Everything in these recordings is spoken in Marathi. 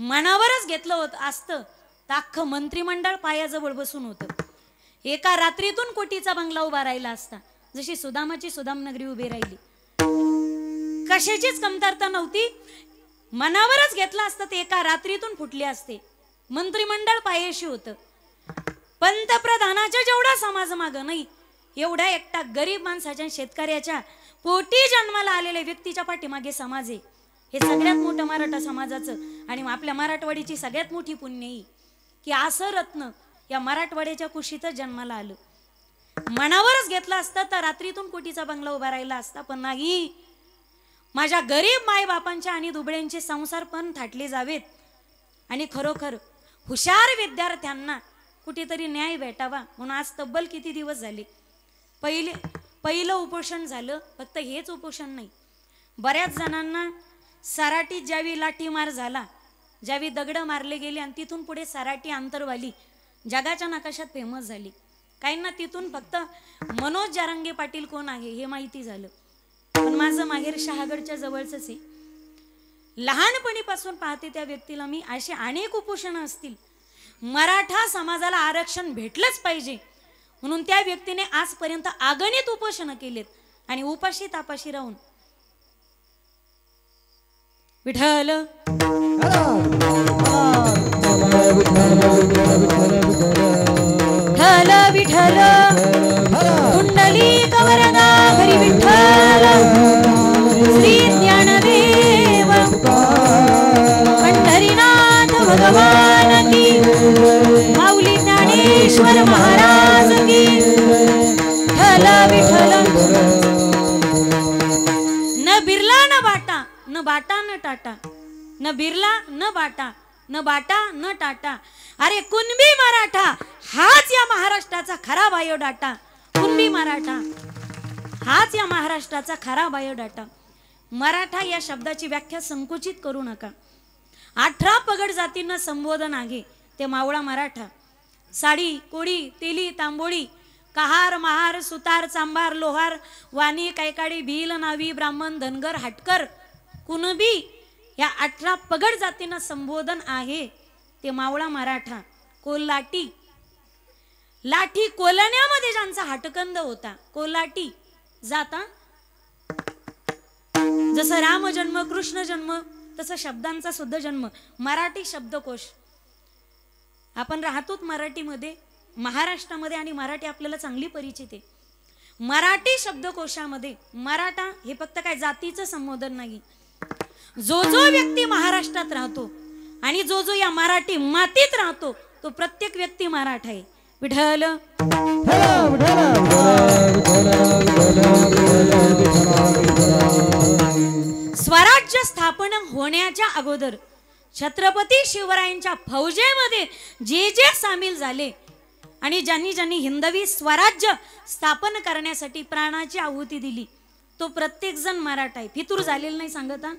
मनावरच घेतलं होतं असतं तर अख्खं मंत्रिमंडळ पायाजवळ बसून होतं. एका रात्रीतून कोटीचा बंगला उभा राहिला असता. जशी सुदामाची सुदामनगरी उभी राहिली. कशाचीच कमतरता नव्हती. मनावरच घेतलं असतं ते एका रात्रीतून फुटले असते. मंत्रिमंडळ पायाशी होतं. पंतप्रधानाच्या जेवढा समाज मागं नाही एवढा एकटा गरीब माणसाच्या शेतकऱ्याच्या पोटी जन्माला आलेल्या व्यक्तीच्या पाठीमागे समाज आहे. हे सगळ्यात मोठं मराठा समाजाचं आणि आपल्या मराठवाडीची सगळ्यात मोठी पुण्य आहे की असं रत्न या मराठवाड्याच्या कुशीतच जन्माला आलं. मनावरच घेतलं असतं तर रात्रीतून कोटीचा बंगला उभा राहिला असता. पण नाही, माझ्या गरीब मायबापांच्या आणि दुबळ्यांचे संसार पण थाटले जावेत आणि खरोखर हुशार विद्यार्थ्यांना कुठेतरी न्याय भेटावा म्हणून आज तब्बल किती दिवस झाले पहिलं उपोषण झालं. फक्त हेच उपोषण नाही, बऱ्याच जणांना सराटीत ज्यावेळी लाठीमार झाला, ज्यावेळी दगड मारले गेले आणि तिथून पुढे सराटी आंतरवाली जगाच्या नकाशात फेमस झाली. काहींना तिथून फक्त मनोज जारंगे पाटील कोण आहे हे माहिती झालं. पण माझं माहेर शहागडच्या जवळच आहे. लहानपणीपासून पाहते त्या व्यक्तीला मी. अशी अनेक उपोषणं असतील. मराठा समाजाला आरक्षण भेटलंच पाहिजे म्हणून त्या व्यक्तीने आजपर्यंत अगणित उपोषणं केलेत आणि उपाशी तापाशी राहून विठ्ठल विठ्ठल विठ्ठल कुंडलिक वरदा हरी विठ्ठल श्री ज्ञानदेव पंढरीनाथ भगवान की माऊली ज्ञानेश्वर महाराज की विठ्ठल विठ्ठल. न बिरला न बाटा न बाटा न टाटा, न बिरला न बाटा न बाटा न टाटा. अरे कुणबी मराठा हाच या महाराष्ट्राचा खरा बायोडाटा. कुणबी मराठा हाच या महाराष्ट्राचा खरा बायोडाटा. मराठा या शब्दाची व्याख्या संकुचित करू नका. 18 पगड जातींना संबोधन आहे ते मावळा मराठा. साडी कोळी तेली तांबोळी कहार महार सुतार चांबार लोहार वाणी कैकाडी भील नावी ब्राह्मण धनगर हाटकर कुणबी या 18 पगड जातींना संबोधन आहे ते मावळा मराठा. कोल्हाटी लाठी कोलण्यामध्ये ज्यांचा हाटकंद होता कोल्हाटी जाता. जसं राम जन्म कृष्ण जन्म तसं शब्दांचा सुद्धा जन्म. मराठी शब्दकोश आपण राहतोत मराठीमध्ये महाराष्ट्रामध्ये आणि मराठी आपल्याला चांगली परिचित आहे. मराठी शब्दकोशामध्ये मराठा हे फक्त काय जातीचं संबोधन नाही. जो जो व्यक्ती महाराष्ट्रात राहतो आणि जो जो या मराठी मातीत राहतो तो प्रत्येक व्यक्ती मराठा आहे. विठ्ठल स्वराज्य स्थापन होण्याच्या अगोदर छत्रपती शिवरायांच्या फौजेमध्ये जे जे सामील झाले आणि ज्यांनी ज्यांनी हिंदवी स्वराज्य स्थापन करण्यासाठी प्राणाची आहुती दिली तो प्रत्येक जण मराठा आहे. फितूर झालेला नाही सांगता.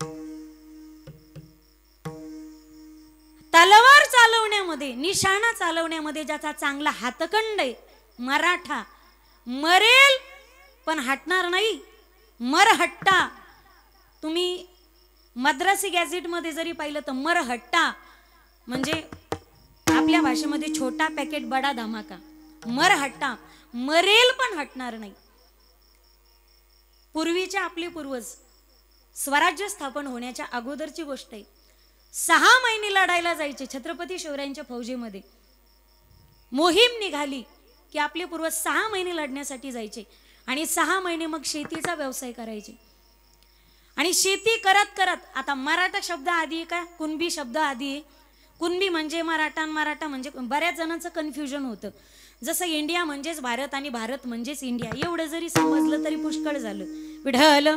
तलवार चालवण्यामध्ये निशाणा चालवण्यामध्ये ज्याचा चांगला हातखंड आहे मराठा. मरेल पण हटणार नाही. मरहट्टा तुम्ही मद्रासी गॅझेट मध्ये जरी पाहिलं तर मरहट्टा म्हणजे आपल्या भाषेमध्ये छोटा पॅकेट बडा धमाका. मरहट्टा मरेल पण हटणार नाही. पूर्वीचे आपले पूर्वज स्वराज्य स्थापन होण्याच्या अगोदरची गोष्ट आहे. 6 महिने लढायला जायचे छत्रपती शिवरायांच्या फौजेमध्ये. मोहीम निघाली की आपले पूर्वज 6 महिने लढण्यासाठी जायचे आणि 6 महिने मग शेतीचा व्यवसाय करायचे. आणि शेती करत करत आता मराठा शब्द आधी का कुणबी शब्द आधी आहे. कुणबी म्हणजे मराठा मराठा म्हणजे बऱ्याच जणांचं कन्फ्युजन होतं. जसं इंडिया म्हणजेच भारत आणि भारत म्हणजेच इंडिया एवढं जरी समजलं तरी पुष्कळ झालं. विठ्ठल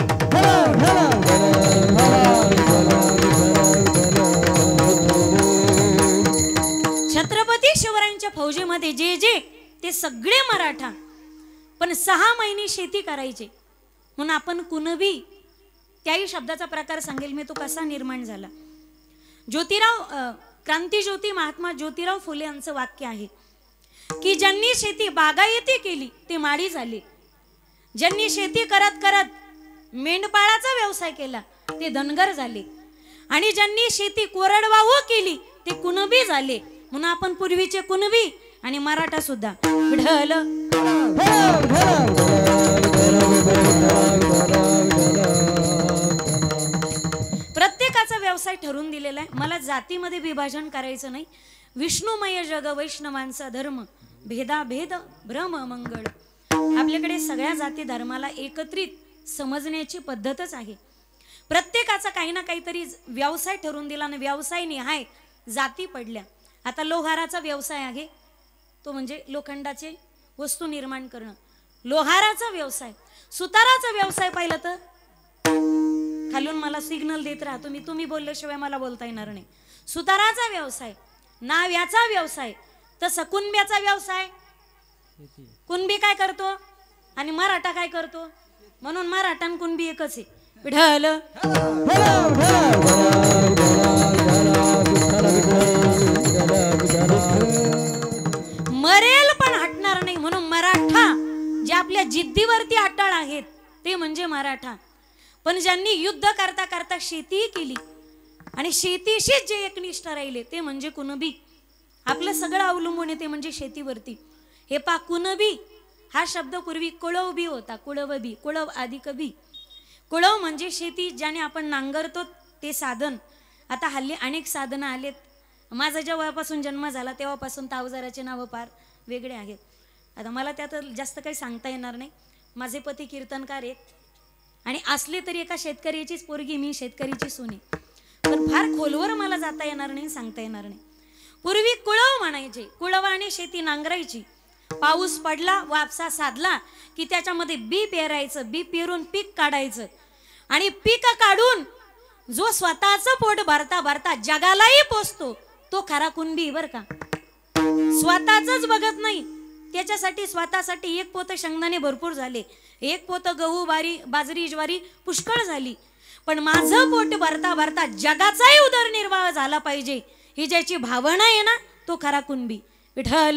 छत्रपती शिवरायांच्या फौजेमध्ये जे जे ते सगळे मराठा पण 6 महिने शेती करायचे म्हणून आपण कुणबी त्याही शब्दाचा प्रकार सांगेल मी तो कसा निर्माण झाला. ज्योतिराव क्रांतिज्योती महात्मा ज्योतिराव फुले यांचं वाक्य आहे की ज्यांनी शेती बागायती केली ते माडी झाले. ज्यांनी शेती करत करत मेंढपाळाचा व्यवसाय केला ते धनगर झाले. आणि ज्यांनी शेती कोरडवाहू केली ते कुणबी झाले. म्हणून आपण पूर्वीचे कुणबी आणि मराठा सुद्धा. विढल प्रत्येकाचा व्यवसाय ठरवून दिलेला आहे. मला जातीमध्ये विभाजन करायचं नाही. विष्णुमय जग वैष्णवांचा धर्म, भेदाभेद भ्रम मंगळ. आपल्याकडे सगळ्या जाती धर्माला एकत्रित समजण्याची पद्धतच आहे. प्रत्येकाचा काही ना काहीतरी व्यवसाय ठरवून दिला आणि व्यवसाय निहाय जाती पडल्या. आता लोहाराचा व्यवसाय आहे, तो म्हणजे लोखंडाचे वस्तू निर्माण करणं, लोहाराचा व्यवसाय. सुताराचा व्यवसाय पाहिलं तर खालून मला सिग्नल देत राहतो मी, तुम्ही बोलल्याशिवाय मला बोलता येणार नाही. सुताराचा व्यवसाय, नाव्याचा व्यवसाय. तसं कुणब्याचा व्यवसाय, कुणबी काय करतो आणि मराठा काय करतो, म्हणून मराठा आणि कुणबी एकच आहे. विढल मरेल पण हटणार नाही. म्हणून मराठा जे आपल्या जिद्दीवरती अटळ आहेत ते म्हणजे मराठा. पण ज्यांनी युद्ध करता करता शेती केली आणि शेतीशीच जे एकनिष्ठ राहिले ते म्हणजे कुणबी. आपलं सगळं अवलंबून आहे ते म्हणजे शेतीवरती. हे पा कुणबी हा शब्द पूर्वी कुळव बी होता, कुळव बी, कुळव आधी कबी. कुळव म्हणजे शेती, ज्याने आपण नांगरतो ते साधन. आता हल्ली अनेक साधनं आलेत. माझा जेव्हापासून जन्म झाला तेव्हापासून अवजाराचे नावं फार वेगळे आहेत. आता मला त्यात जास्त काही सांगता येणार नाही. माझे पती कीर्तनकार आहेत आणि असले तरी एका शेतकऱ्याचीच पोरगी, मी शेतकरीची सुने. पण फार खोलवर मला जाता येणार नाही, सांगता येणार नाही. पूर्वी कुळव म्हणायचे, कुळवाने शेती नांगरायची. पाऊस पडला, वापसा साधला की त्याच्यामध्ये बी पेरायचं, बी पेरून पीक काढायचं आणि पीक काढून जो स्वतःचं पोट भरता भरता जगालाही पोचतो तो खरा कुणबी बर का. स्वतःच बघत नाही, त्याच्यासाठी स्वतःसाठी एक पोत शेंगदाणे भरपूर झाले, एक पोत गहू बाजरी ज्वारी पुष्कळ झाली, पण माझं पोट भरता भरता जगाचाही उदरनिर्वाह झाला पाहिजे ही ज्याची भावना आहे ना तो खरा कुणबी. विठ्ठल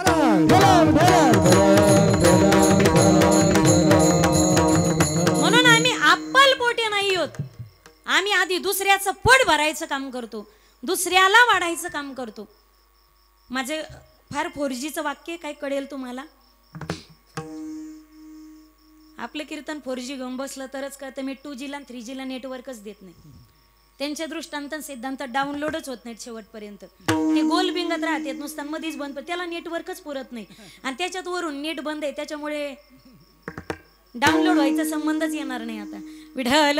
म्हणून आम्ही आपल पोटे नाही होत. आम्ही आधी दुसऱ्याचं पोट भरायचं काम करतो, दुसऱ्याला वाढायचं काम करतो. माझे फार 4Gचं वाक्य काय कळेल तुम्हाला. आपलं कीर्तन 4G घेऊन बसलं तरच कळतं. मी 2Gला 3Gला नेटवर्कच देत नाही. त्यांच्या दृष्टांत सिद्धांत डाउनलोडच होत नाहीत शेवटपर्यंत. ते गोल बिंगत राहतात नुसतं, मध्येच बंद, त्याला नेटवर्कच पुरत नाही. आणि त्याच्यात वरून नेट बंद आहे, त्याच्यामुळे डाउनलोड व्हायचा संबंधच येणार नाही. आता विढल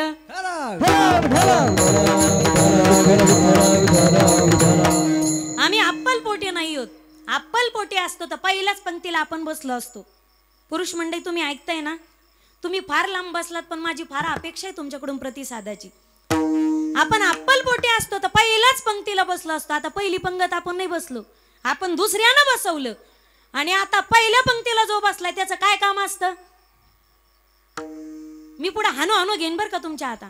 आम्ही अप्पल पोटे नाही होत. अप्पल पोटे असतो तर पहिल्याच पंक्तीला आपण बसलो असतो. पुरुष मंडळी तुम्ही ऐकताय ना, तुम्ही फार लांब बसलात पण माझी फार अपेक्षा आहे तुमच्याकडून प्रतिसादाची. आपण अप्पल पोटे असतो तर पहिल्याच पंक्तीला बसलो असतो. आता पहिली पंगत आपण नाही बसलो, आपण दुसऱ्यानं बसवलं आणि आता पहिल्या पंक्तीला जो बसलाय त्याचं काय काम असतं. मी पुढे हानो हानो घेईन बर का तुमच्या आता.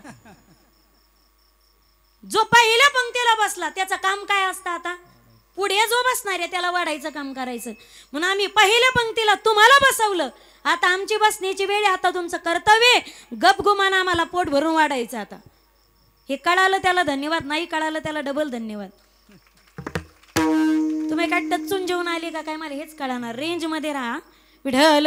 जो पहिल्या पंक्तीला बसला त्याचं काम काय असतं. आता पुढे जो बसणार आहे त्याला वाढायचं काम करायचं. म्हणून आम्ही पहिल्या पंक्तीला तुम्हाला बसवलं, आता आमची बसण्याची वेळ. आता तुमचं कर्तव्य गपगुमान आम्हाला पोट भरून वाढायचं. आता हे कळालं त्याला धन्यवाद, नाही कळालं त्याला डबल धन्यवाद. तुम्ही काय टचून जेवून आले का काय मला हेच कळणार. रेंज मध्ये राहा. विढल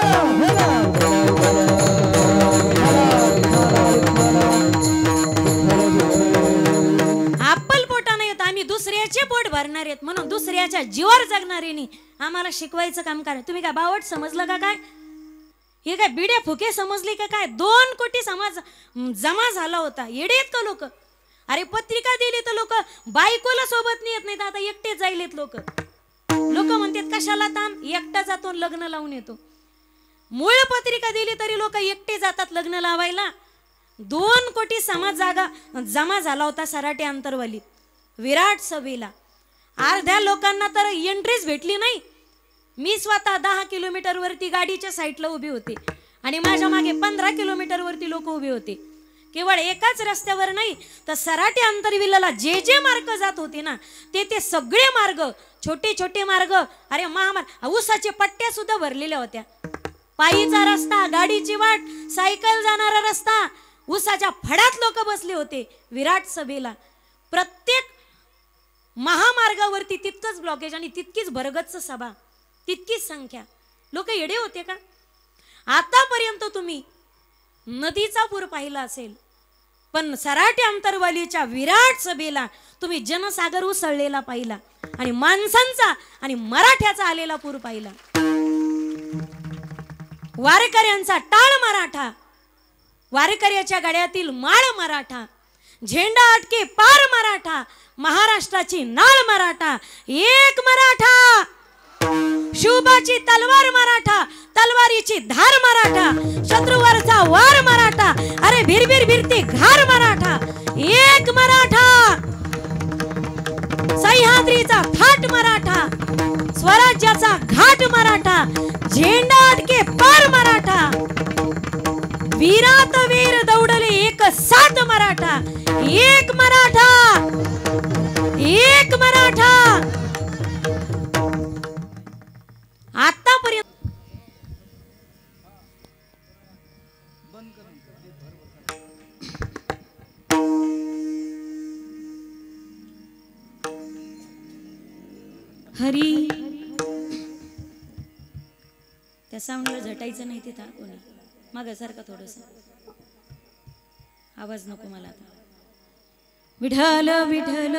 अप्पल पोटा नाही होत. आम्ही दुसऱ्याचे पोट भरणार आहेत म्हणून दुसऱ्याच्या जीवावर जगणाऱ्यांनी आम्हाला शिकवायचं काम करा. तुम्ही काय बावट समजलं का काय. हे काय बिड्या फुके समजले का काय. 2 कोटी समाज जमा झाला होता. येडे आहेत का लोक. अरे पत्रिका दिली तर लोक बायकोला सोबत नेत नाहीत, आता एकटेच जाईलेत लोक. लोक म्हणतात कशाला ताण, एकटा जातो लग्न लावून येतो. मूळ पत्रिका दिली तरी लोक एकटे जातात लग्न लावायला. 2 कोटी समाज जागा जमा झाला होता सराटे अंतरवालीत विराट सभेला. अर्ध्या लोकांना तर एंट्रीच भेटली नाही. मी स्वतः 10 किलोमीटर वरती गाडीच्या साईडला उभी होते आणि माझ्या मागे 15 किलोमीटर वरती लोक उभे होते. केवळ एकाच रस्त्यावर नाही तर सराटे अंतरविल्लाला जे जे मार्ग जात होते ना ते सगळे मार्ग, छोटे छोटे मार्ग, अरे महामार्ग, ऊसाचे पट्ट्या सुद्धा भरलेल्या होत्या. पायीचा रस्ता, गाडीची वाट, सायकल जाणारा रस्ता, उसाच्या फडात लोक बसले होते विराट सभेला. प्रत्येक महामार्गावरती तितकंच ब्लॉकेज आणि तितकीच भरगच्च सभा, तितकीच संख्या. लोक येडे होते का? आतापर्यंत तुम्ही नदीचा पूर पाहिला असेल, पण सराटी अंतरवालीच्या विराट सभेला तुम्ही जनसागर उसळलेला पाहिला आणि माणसांचा आणि मराठ्याचा आलेला पूर पाहिला. वारकऱ्यांचा टाळ मराठा, वारकऱ्याच्या गळ्यातील माळ मराठा, झेंडा अटके पार मराठा, महाराष्ट्राची नाळ मराठा, एक मराठा, शुभाची तलवार मराठा, तलवारीची धार मराठा, शत्रूवरचा वार मराठा, अरे भिरभिर भिरती घार मराठा, एक मराठा, सह्याद्रीचा थाट मराठा, स्वराज्याचा घाट मराठा, झेंडा अटके पार मराठा, वीरात वीर दौडले एक साथ मराठा, एक मराठा, एक मराठा. आतापर्यंत हरी त्या साऊंडला झटायचं नाही तिथं कोणी. मागं सारखा थोडस आवाज नको मला आता. विठ्ठल विठ्ठल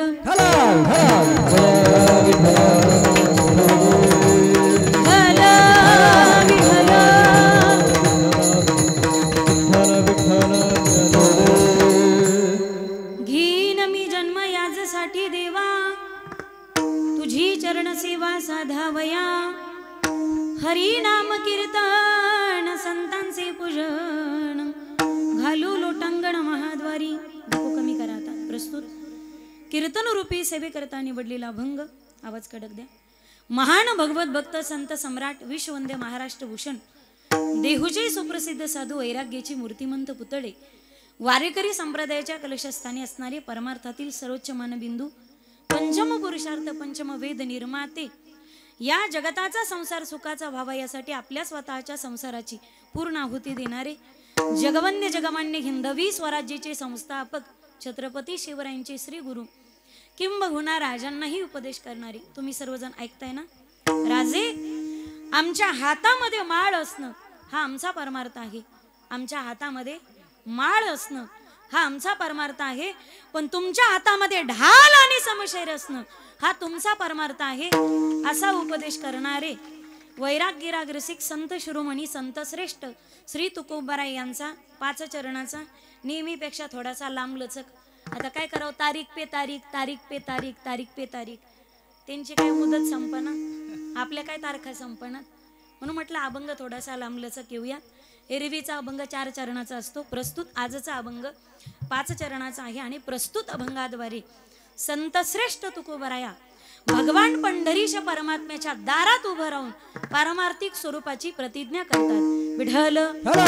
घेईन मी जन्म याजसाठी देवा, तुझी चरण सेवा साधावया, हरी नाम कीर्तन संतांचे पूजन, घालू लोटांगण महाद्वारी. डोकं कमी करा आता. प्रस्तुत कीर्तन रूपी सेवेकरता निवडलेला अभंग. आवाज कडक द्या. महान भगवत भक्त संत सम्राट विश्ववंद्य महाराष्ट्र भूषण देहूचे सुप्रसिद्ध साधू वैराग्याची मूर्तिमंत पुतळे, वारेकरी संप्रदायाच्या कलशस्थानी असणारे परमार्थातील सर्वोच्च मानबिंदू, पंचम पुरुषार्थ पंचम वेद निर्माते, या जगताचा संसार सुखाचा व्हावा यासाठी आपल्या स्वतःच्या संसाराची पूर्ण आहुती देणारे, जगवंद्य जगमान्य हिंदवी स्वराज्याचे संस्थापक छत्रपती शिवरायांचे श्री गुरु, किंबहुना राजांनाही उपदेश करणारे तुम्ही सर्वजण ऐकताय ना. राजे, आमच्या हातामध्ये माळ असणं हा आमचा परमार्थ आहे. आमच्या हातामध्ये माळ असणं हा आमचा परमार्थ आहे. पण तुमच्या हातामध्ये ढाल आणि समशैर असणं हा तुमचा परमार्थ आहे. असा उपदेश करणारे वैराग्यराग रसिक संत शिरोमणी संत श्रेष्ठ श्री तुकोबाराय यांचा 5 चरणाचा नेहमीपेक्षा थोडासा लांबलचक. आता काय करावं, तारीख पे तारीख, तारीख पे तारीख, तारीख पे तारीख. त्यांची काय मुदत संपना, आपल्या काय तारखा संपना. म्हणून म्हटलं अभंग थोडासा लांबलचक येऊया. एरवीचा अभंग 4 चरणाचा असतो. प्रस्तुत आजचा अभंग 5 चरणाचा आहे आणि प्रस्तुत अभंगाद्वारे संत श्रेष्ठ तुकोबराया भगवान पंढरीश परमात्म्याच्या दारात उभं राहून पारमार्थिक स्वरूपाची प्रतिज्ञा करतात. विठ्ठल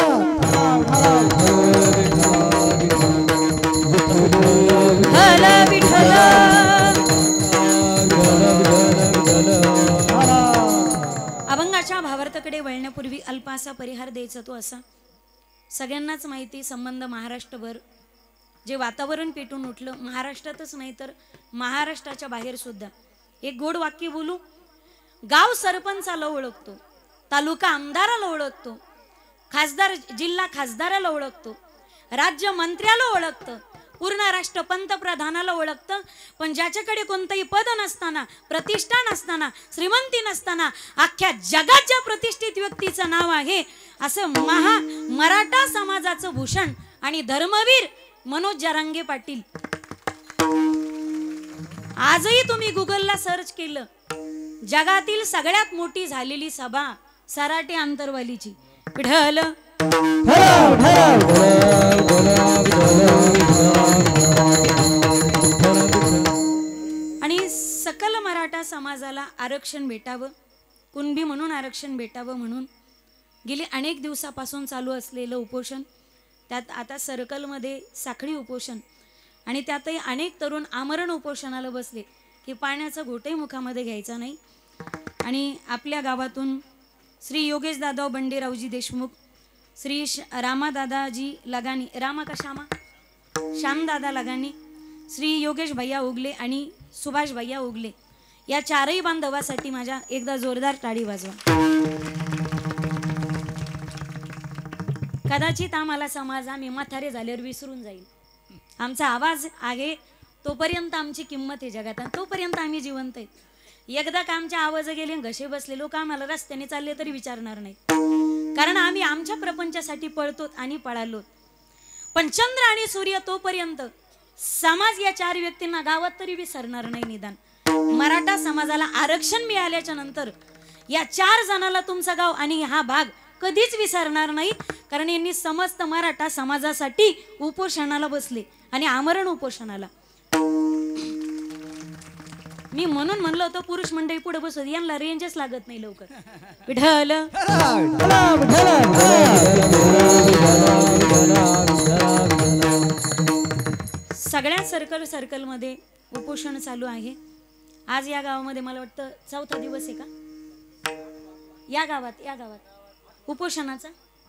विठ्ठल. अभंगाच्या भावार्थाकडे वळण्यापूर्वी अल्पासा परिहार द्यायचा तो असा. सगळ्यांनाच माहिती संबंध महाराष्ट्रभर जे वातावरण पेटून उठलं, महाराष्ट्रातच नाही तर महाराष्ट्राच्या बाहेर सुद्धा. एक गोड वाक्य बोलू. गाव सरपंचाला ओळखतो, तालुका आमदाराला ओळखतो, खासदार जिल्हा खासदाराला ओळखतो, राज्य मंत्र्याला ओळखतं, पूर्ण राष्ट्र पंतप्रधानाला ओळखतं. पण ज्याच्याकडे कोणतंही पद नसताना, प्रतिष्ठा नसताना, श्रीमंती नसताना अख्ख्या जगात ज्या प्रतिष्ठित व्यक्तीचं नाव आहे असं मराठा समाजाचं भूषण आणि धर्मवीर मनोज जरांगे पाटील. आजही तुम्ही गुगलला सर्च केलं, जगातील सगळ्यात मोठी झालेली सभा सराटी अंतरवालीची. विठ्ठल आणि सकल मराठा समाजाला आरक्षण भेटावं, कुणबी म्हणून आरक्षण भेटावं म्हणून गेली अनेक दिवसापासून चालू असलेलं उपोषण, त्यात आता सर्कलमध्ये साखळी उपोषण आणि त्यातही अनेक तरुण आमरण उपोषणाला बसले की पाण्याचा घोटही मुखामध्ये घ्यायचा नाही. आणि आपल्या गावातून श्री योगेश दादा बंडेरावजी देशमुख, श्री रामादादाजी लगानी, रामा का श्यामा, श्यामदादा लगानी, श्री योगेश भैया उगले आणि सुभाष भैया उगले या चारही बांधवासाठी माझ्या एकदा जोरदार टाळी वाजवा. कदाचित आम्हाला समाज आम्ही म्हातारे झाल्यावर विसरून जाईल. आमचा आवाज आहे तोपर्यंत आमची किंमत आहे जगात, आणि तोपर्यंत आम्ही जिवंत आहेत. एकदा का आमचे आवाज गेले घसे बसले लोक आम्हाला रस्त्याने चालले तरी विचारणार नाही, कारण आम्ही आमच्या प्रपंचासाठी पळतो आणि पळालो. पण चंद्र आणि सूर्य तोपर्यंत समाज या चार व्यक्तींना गावात तरी विसरणार नाही. निदान मराठा समाजाला आरक्षण मिळाल्याच्या नंतर या चार जणाला तुमचं गाव आणि हा भाग कधीच विसरणार नाही, कारण यांनी समस्त मराठा समाजासाठी उपोषणाला बसले आणि आमरण उपोषणाला. मी म्हणून म्हणलं होतं पुरुष मंडळी पुढे बसत, यांना रेंजच लागत नाही लवकर. विठ्ठल सगळ्या सर्कल मध्ये उपोषण चालू आहे. आज या गावामध्ये मला वाटतं चौथा दिवस आहे का या गावात उपोषणाचा.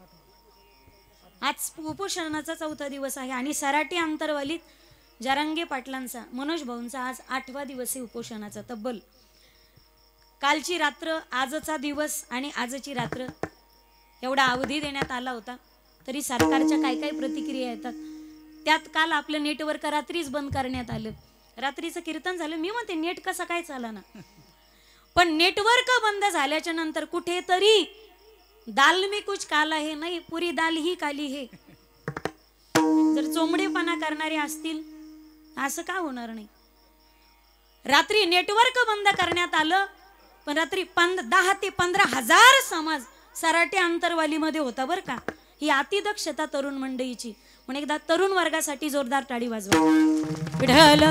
आज उपोषणाचा चौथा दिवस आहे आणि सराटी अंतरवालीत जरांगे पाटलांचा, मनोज भाऊंचा आज 8वा दिवस आहे उपोषणाचा. तब्बल कालची रात्र, आजचा दिवस आणि आजची रात्र एवढा अवधी देण्यात आला होता, तरी सरकारच्या काय काय प्रतिक्रिया येतात. त्यात काल आपलं नेटवर्क रात्रीच बंद करण्यात आलं. रात्रीचं कीर्तन झालं. मी म्हणते नेट कसं काय चाला ना, पण नेटवर्क बंद झाल्याच्या नंतर कुठेतरी दाल में कुछ काला है, नाही पुरी दाल ही काली है. जर चोंबडेपणा करणारे असतील असं का होणार नाही. रात्री नेटवर्क बंद करण्यात आलं, पण रात्री 10 ते 15 हजार समाज सराटे अंतरवालीमध्ये होता बरं का. ही अतिदक्षता तरुण मंडळीची. पण एकदा तरुण वर्गासाठी जोरदार टाळी वाजवा. विठ्ठल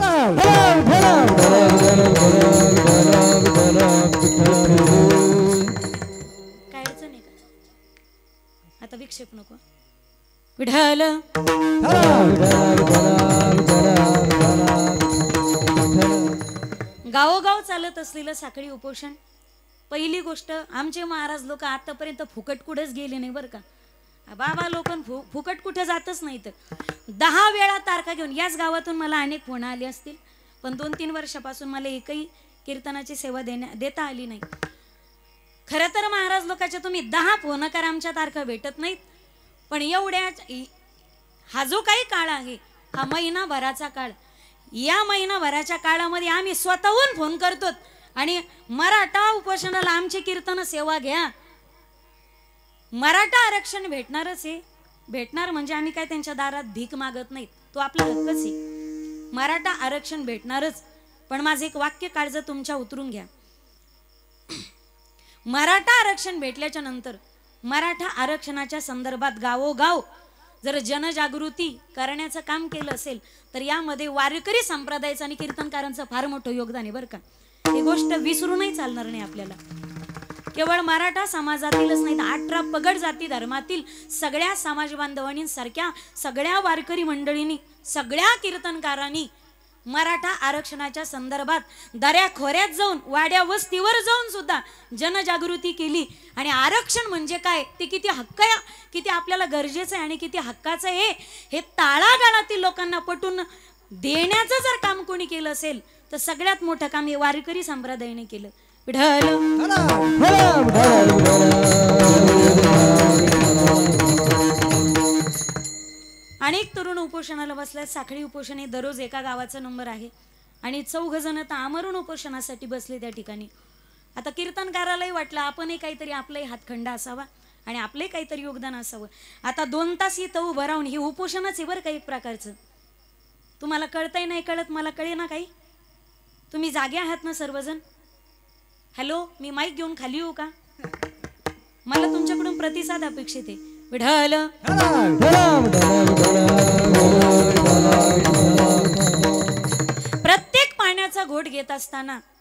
काय अडचण आहे का? आता विक्षेप नको. विठ्ठल गावोगाव चालत असलेलं साखळी उपोषण. पहिली गोष्ट, आमचे महाराज लोक आतापर्यंत फुकट कुठेच गेले नाही बरं का. बाबा लोक फुकट कुठे जातच नाही. तर 10 वेळा तारखा घेऊन याच गावातून मला अनेक फोन आले असतील, पण 2-3 वर्षापासून मला एकही कीर्तनाची सेवा देता आली नाही. खरं तर महाराज लोकांच्या तुम्ही 10 फोन करा, आमच्या तारखा भेटत नाहीत. पण एवढ्या हा जो काही काळ आहे, हा महिनाभराचा काळ, या महिनाभराच्या काळामध्ये आम्ही स्वतःहून फोन करतो आणि मराठा उपोषणाला आमची कीर्तन सेवा घ्या. मराठा आरक्षण भेटणारच आहे. भेटणार म्हणजे आम्ही काय त्यांच्या दारात भीक मागत नाहीत, तो आपला हक्कच आहे. मराठा आरक्षण भेटणारच. पण माझं एक वाक्य काळजं तुमच्या उतरून घ्या. मराठा आरक्षण भेटल्याच्या नंतर मराठा आरक्षणाच्या संदर्भात गावोगाव जर जनजागृती करण्याचं काम केलं असेल तर यामध्ये वारकरी संप्रदायाचं आणि कीर्तनकारांचं फार मोठं योगदान आहे बरं का. ही गोष्ट विसरूनही चालणार नाही आपल्याला. केवळ मराठा समाजातीलच नाही तर 18 पगड जाती धर्मातील सगळ्या समाज बांधवांनी सारख्या सगळ्या वारकरी मंडळींनी, सगळ्या कीर्तनकारांनी मराठा आरक्षणाच्या संदर्भात दऱ्या खोऱ्यात जाऊन, वाड्या वस्तीवर जाऊन सुद्धा जनजागृती केली. आणि आरक्षण म्हणजे काय, ते किती हक्क आहे, किती आपल्याला गरजेचं आहे आणि किती हक्काचं आहे हे तळागाळातील लोकांना पटवून देण्याचं जर काम कोणी केलं असेल तर सगळ्यात मोठं काम हे वारकरी संप्रदायाने केलं. विठ्ठल अनेक तरुण उपोषणाला बसल्यात. साखळी उपोषण हे दररोज एका गावाचा नंबर आहे आणि 4 जण तर आमरण उपोषणासाठी बसले त्या ठिकाणी. आता कीर्तनकारालाही वाटलं आपणही काहीतरी, आपलाही हातखंडा असावा आणि आपले काहीतरी योगदान असावं. आता 2 तास इथं उभं राहून हे उपोषणच आहे बरं का एक प्रकारचं. तुम्हाला कळतंय नाही कळत, मला कळे ना काही. तुम्ही जागे आहात ना सर्वजण? हॅलो, मी माईक घेऊन खाली येऊ का? मला तुमच्याकडून प्रतिसाद अपेक्षित आहे. विठ्ठल प्रत्येक पाण्याचा घोट घेत असताना